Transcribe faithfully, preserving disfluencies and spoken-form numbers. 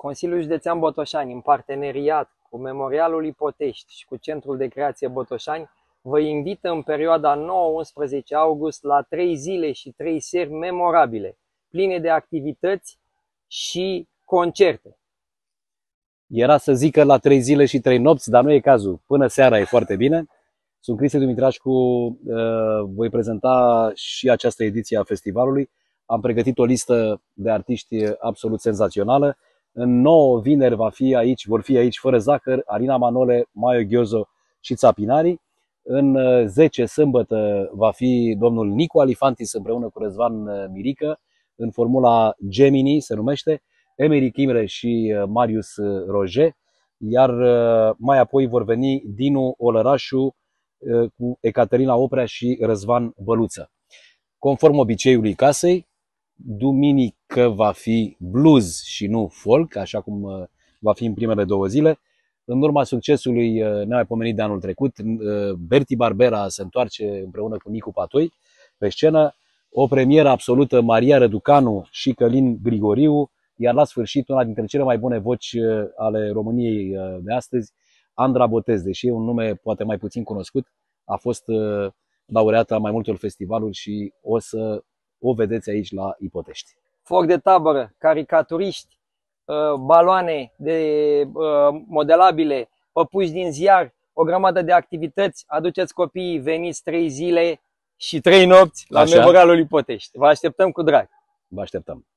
Consiliul Județean Botoșani, în parteneriat cu Memorialul Ipotești și cu Centrul de Creație Botoșani, vă invită în perioada nouă unsprezece august la trei zile și trei seri memorabile, pline de activități și concerte. Era să zică la trei zile și trei nopți, dar nu e cazul. Până seara e foarte bine. Sunt Cristi Dumitrașcu, voi prezenta și această ediție a festivalului. Am pregătit o listă de artiști absolut senzațională. În nouă vineri va fi aici, vor fi aici Fără Zahăr, Alina Manole, Maio Ghiozo și Țapinari. În zece sâmbătă va fi domnul Nicu Alifantis împreună cu Răzvan Mirică, în formula Gemini se numește, Emeric Imre și Marius Roger, iar mai apoi vor veni Dinu Olărașu cu Ecaterina Oprea și Răzvan Băluță. Conform obiceiului casei, duminică va fi blues și nu folk, așa cum va fi în primele două zile. În urma succesului nemaipomenit de anul trecut, Berti Barbera se întoarce împreună cu Nicu Patoi pe scenă, o premieră absolută, Maria Răducanu și Călin Grigoriu, iar la sfârșit una dintre cele mai bune voci ale României de astăzi, Andra Botez, deși e un nume poate mai puțin cunoscut, a fost laureată a mai multor festivaluri și o să o vedeți aici la Ipotești. Foc de tabără, caricaturiști, baloane de modelabile, păpuși din ziar, o grămadă de activități. Aduceți copiii, veniți trei zile și trei nopți la Memorialul Ipotești. Vă așteptăm cu drag. Vă așteptăm.